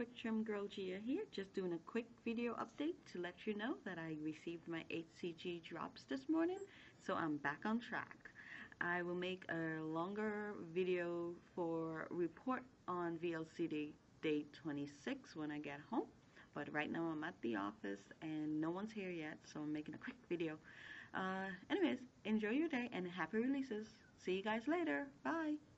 Quick Trim Girl Gia here, just doing a quick video update to let you know that I received my HCG drops this morning, so I'm back on track. I will make a longer video for report on VLCD day 26 when I get home, but right now I'm at the office and no one's here yet, so I'm making a quick video. Anyways, enjoy your day and happy releases. See you guys later. Bye.